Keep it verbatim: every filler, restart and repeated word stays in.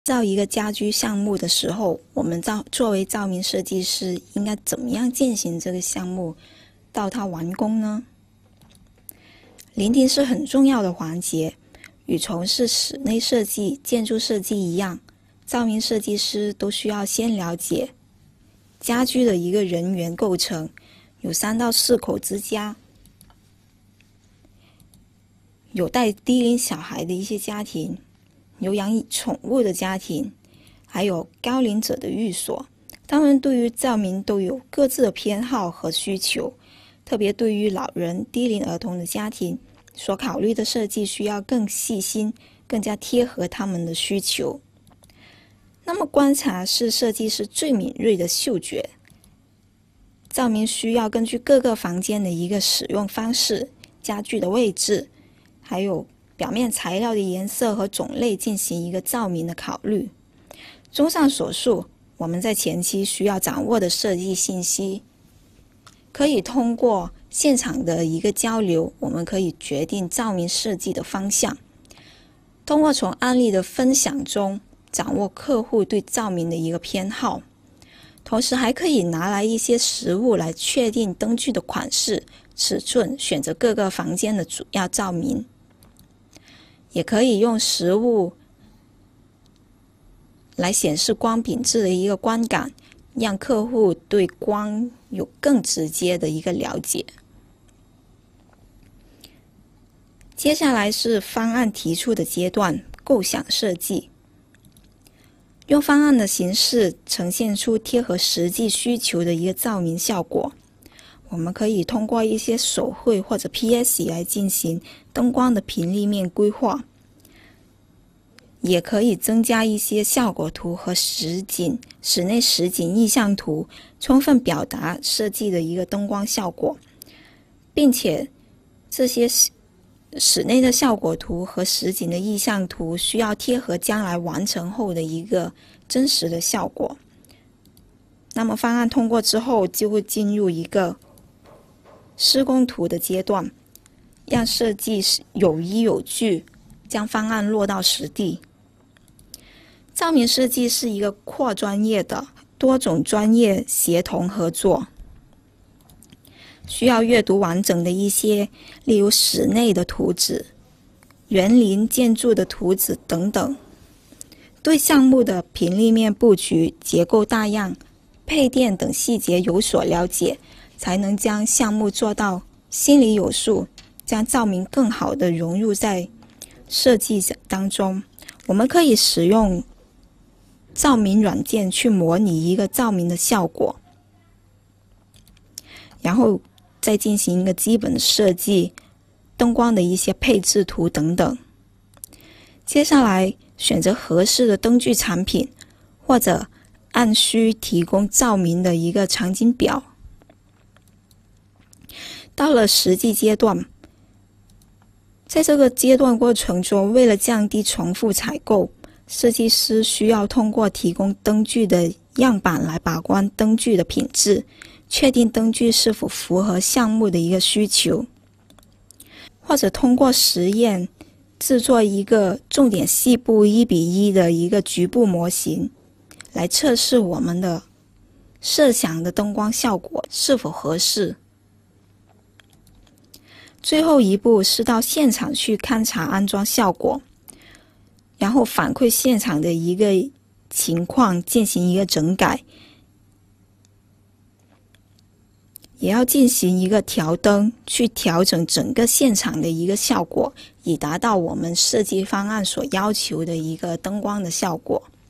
造一个家居项目的时候，我们造作为照明设计师，应该怎么样进行这个项目到它完工呢？聆听是很重要的环节，与从事室内设计、建筑设计一样，照明设计师都需要先了解家居的一个人员构成，有三到四口之家，有带低龄小孩的一些家庭，有养宠物的家庭，还有高龄者的寓所，他们对于照明都有各自的偏好和需求，特别对于老人、低龄儿童的家庭，所考虑的设计需要更细心，更加贴合他们的需求。那么观察是设计师最敏锐的嗅觉，照明需要根据各个房间的一个使用方式、家具的位置，还有表面材料的颜色和种类进行一个照明的考虑。综上所述，我们在前期需要掌握的设计信息，可以通过现场的一个交流，我们可以决定照明设计的方向。通过从案例的分享中，掌握客户对照明的一个偏好，同时还可以拿来一些实物来确定灯具的款式、尺寸，选择各个房间的主要照明。也可以用实物来显示光品质的一个观感，让客户对光有更直接的一个了解。接下来是方案提出的阶段，构想设计。用方案的形式呈现出贴合实际需求的一个照明效果。我们可以通过一些手绘或者 P S 来进行灯光的平立面规划，也可以增加一些效果图和实景、室内实景意向图，充分表达设计的一个灯光效果，并且这些室内的效果图和实景的意向图需要贴合将来完成后的一个真实的效果。那么方案通过之后，就会进入一个施工图的阶段，让设计有依有据，将方案落到实地。照明设计是一个跨专业的多种专业协同合作，需要阅读完整的一些，例如室内的图纸、园林建筑的图纸等等，对项目的平立面布局、结构大样、配电等细节有所了解，才能将项目做到心里有数，将照明更好地融入在设计当中。我们可以使用照明软件去模拟一个照明的效果，然后再进行一个基本的设计，灯光的一些配置图等等。接下来选择合适的灯具产品，或者按需提供照明的一个场景表。到了实际阶段，在这个阶段过程中，为了降低重复采购，设计师需要通过提供灯具的样板来把关灯具的品质，确定灯具是否符合项目的一个需求，或者通过实验制作一个重点细部一比一的一个局部模型，来测试我们的设想的灯光效果是否合适。最后一步是到现场去勘察安装效果，然后反馈现场的一个情况进行一个整改，也要进行一个调灯，去调整整个现场的一个效果，以达到我们设计方案所要求的一个灯光的效果。